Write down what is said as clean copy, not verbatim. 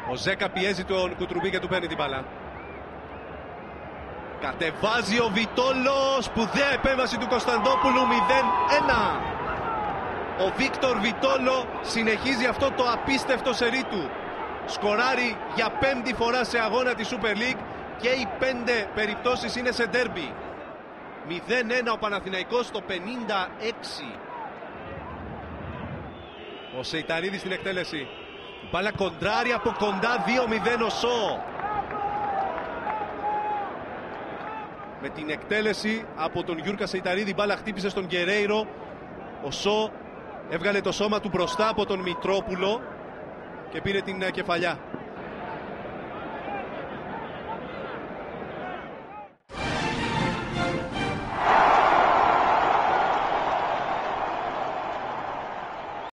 Ο Ζέκα πιέζει τον Κουτρουμπή και του παίρνει την μπάλα. Κατεβάζει ο Βιτόλο, σπουδαία επέμβαση του Κωνσταντόπουλου, 0-1. Ο Βίκτορ Βιτόλο συνεχίζει αυτό το απίστευτο σερί του. Σκοράρει για 5η φορά σε αγώνα τη Super League και οι 5 περιπτώσεις είναι σε ντέρμπι. 0-1 ο Παναθηναϊκός στο 56. Ο Σεϊταρίδης στην εκτέλεση. Η μπάλα κοντράρει από κοντά, 2-0 ο Σο. Με την εκτέλεση από τον Γιούρκα Σεϊταρίδη, η μπάλα χτύπησε στον Γκερέιρο. Ο Σο έβγαλε το σώμα του μπροστά από τον Μητρόπουλο και πήρε την κεφαλιά.